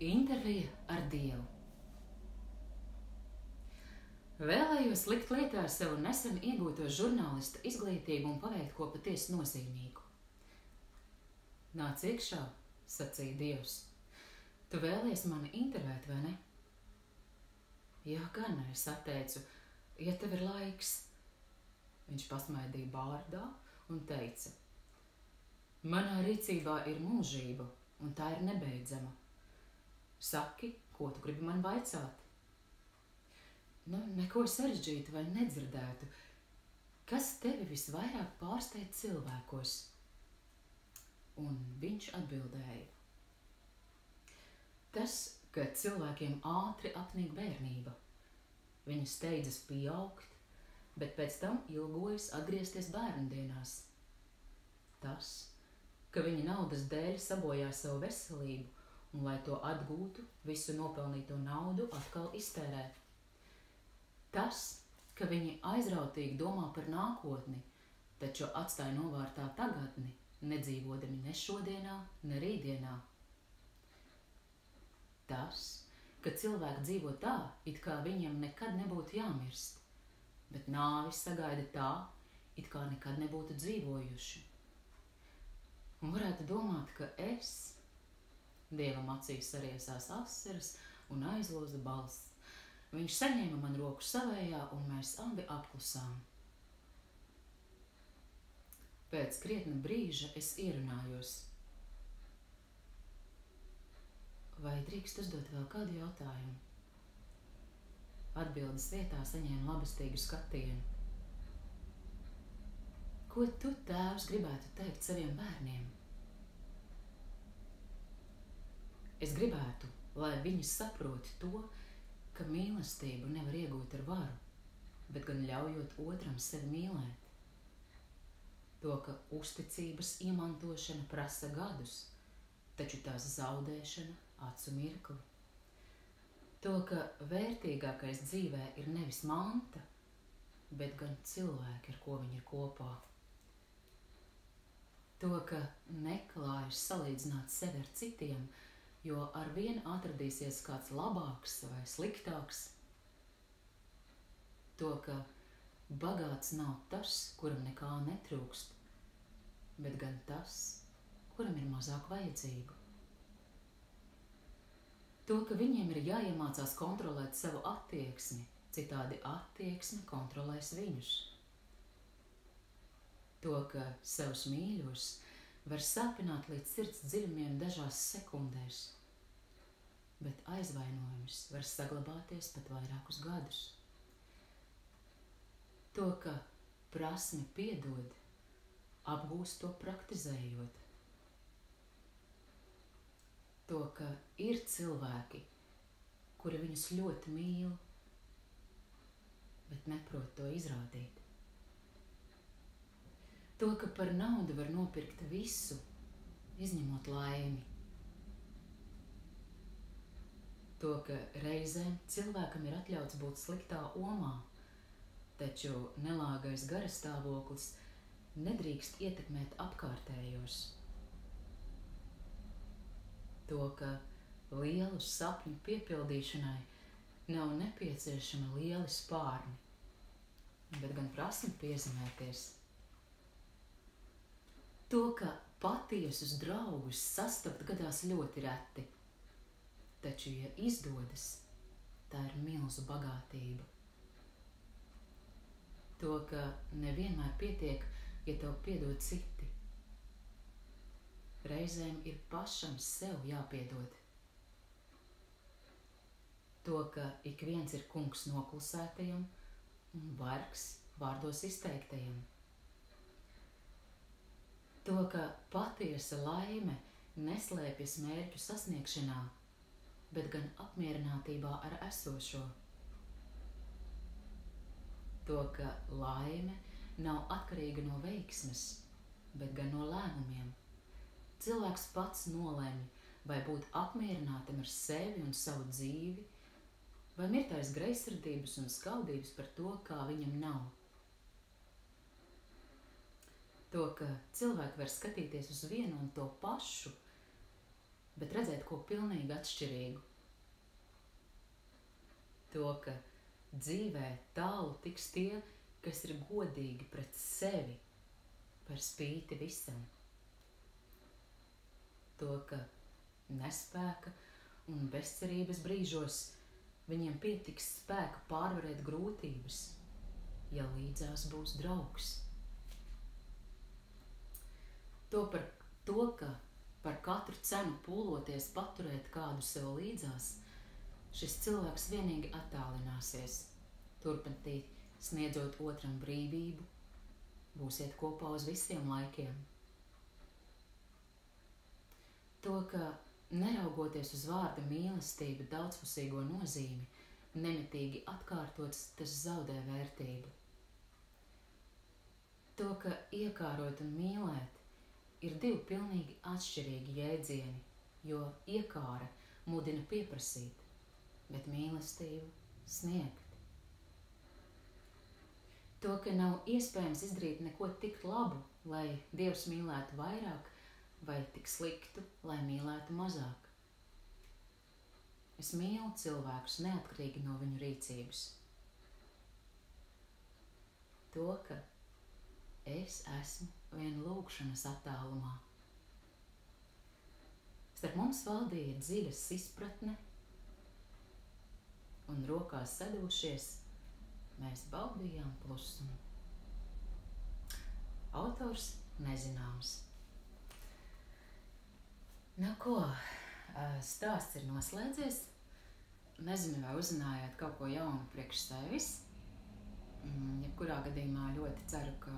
Intervija ar Dievu. Vēlējos likt lietā ar savu nesen iegūto žurnālista izglītību un paveikt ko patiesi nozīmīgu. Nāc iekšā, sacīja Dievs. Tu vēlies mani intervēt, vai ne? Jā, gan, es atteicu, ja tev ir laiks. Viņš pasmaidīja bārdā un teica: manā rīcībā ir mūžība, un tā ir nebeidzama. Saki, ko tu gribi man vaicāt? Neko sarežģītu vai nedzirdētu. Kas tevi visvairāk pārsteidz cilvēkos? Un viņš atbildēja: tas, ka cilvēkiem ātri apnīk bērnība. Viņi steidzas pieaugt, bet pēc tam ilgojas atgriezties bērndienās. Tas, ka viņi naudas dēļ sabojā savu veselību, un, lai to atgūtu, visu nopelnīto naudu atkal iztērē. Tas, ka viņi aizrautīgi domā par nākotni, taču atstāja novārtā tagadni, nedzīvodami ne šodienā, ne rītdienā. Tas, ka cilvēki dzīvo tā, it kā viņiem nekad nebūtu jāmirst, bet nāvi sagaida tā, it kā nekad nebūtu dzīvojuši. Un varētu domāt, ka es... Dievam acīs sariesās asaras un aizloza balss. Viņš saņēma man roku savējā, un mēs abi apklusām. Pēc krietna brīža es ierunājos. Vai drīkst uzdot vēl kādu jautājumu? Atbildes vietā saņēma labestīgu skatienu. Ko tu, tēvs, gribētu teikt saviem bērniem? Es gribētu, lai viņi saprot to, ka mīlestību nevar iegūt ar varu, bet gan ļaujot otram sevi mīlēt. To, ka uzticības iemantošana prasa gadus, taču tās zaudēšana acu mirkli. To, ka vērtīgākais dzīvē ir nevis manta, bet gan cilvēki, ar ko viņi ir kopā. To, ka neklājas salīdzināt sevi ar citiem, jo arvien atradīsies kāds labāks vai sliktāks. To, ka bagāts nav tas, kuram nekā netrūkst, bet gan tas, kuram ir mazāk vajadzību. To, ka viņiem ir jāiemācās kontrolēt savu attieksmi, citādi attieksme kontrolēs viņus. To, ka savus mīļos var sāpināt līdz sirds dziļumiem dažās sekundēs, bet aizvainojums var saglabāties pat vairākus gadus. To, ka prasme piedod, apgūst to praktizējot. To, ka ir cilvēki, kuri viņus ļoti mīl, bet neprot to izrādīt. To, ka par naudu var nopirkt visu, izņemot laimi. To, ka reizēm cilvēkam ir atļauts būt sliktā omā, taču nelāgais garastāvoklis nedrīkst ietekmēt apkārtējos. To, ka lielu sapņu piepildīšanai nav nepieciešama lieli spārni, bet gan prasme piezemēties. To, ka patiesus draugus sastapt gadās ļoti reti, taču, ja izdodas, tā ir milzu bagātība. To, ka nevienmēr pietiek, ja tev piedod citi. Reizēm ir pašam sev jāpiedod. To, ka ik viens ir kungs noklusētajam un vargs vārdos izteiktajam. To, ka patiesa laime neslēpjas mērķu sasniegšanā, bet gan apmierinātībā ar esošo. To, ka laime nav atkarīga no veiksmes, bet gan no lēmumiem. Cilvēks pats nolemj, vai būt apmierinātam ar sevi un savu dzīvi, vai mirtais greizsirdības un skaudības par to, kā viņam nav. To, ka cilvēki var skatīties uz vienu un to pašu, bet redzēt ko pilnīgi atšķirīgu. To, ka dzīvē tālu tiks tie, kas ir godīgi pret sevi par spīti visam. To, ka nespēka un bezcerības brīžos viņiem pietiks spēka pārvarēt grūtības, ja līdzās būs draugs. To, ka par katru cenu pūloties paturēt kādu sev līdzās, šis cilvēks vienīgi attālināsies, turpināt sniedzot otram brīvību, būsiet kopā uz visiem laikiem. To, ka neraugoties uz vārda mīlestība daudzpusīgo nozīmi, nemitīgi atkārtots, tas zaudē vērtību. To, ka iekārot un mīlēt ir divi pilnīgi atšķirīgi jēdzieni, jo iekāra mudina pieprasīt, bet mīlestību sniegt. To, ka nav iespējams izdarīt neko tik labu, lai Dievs mīlētu vairāk, vai tik sliktu, lai mīlētu mazāk. Es mīlu cilvēkus neatkarīgi no viņu rīcības. To, ka es esmu viena lūgšanas attālumā. Starp mums valdīja dziļas izpratne, un rokās sadošies, mēs baudījām klusumu. Autors nezināms. Nu ko, stāsts ir noslēdzies. Nezinu, vai uzzinājāt kaut ko jaunu priekš sevis. Jebkurā gadījumā ļoti ceru, ka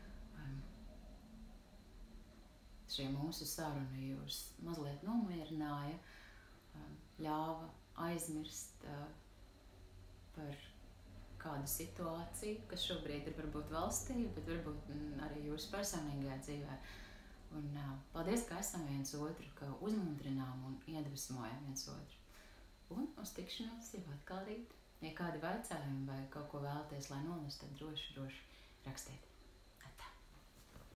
šie mūsu saruni jūs mazliet nomierināja, ļāva aizmirst par kādu situāciju, kas šobrīd ir varbūt valstī, bet varbūt arī jūsu personīgajā dzīvē. Un paldies, ka esam viens otru, ka uzmundrinām un iedvesmojam viens otru. Un uz tikšanos jau atkal rīt. Ja kādi vaicājumi vai kaut ko vēlaties, lai nolastu, tad droši rakstiet.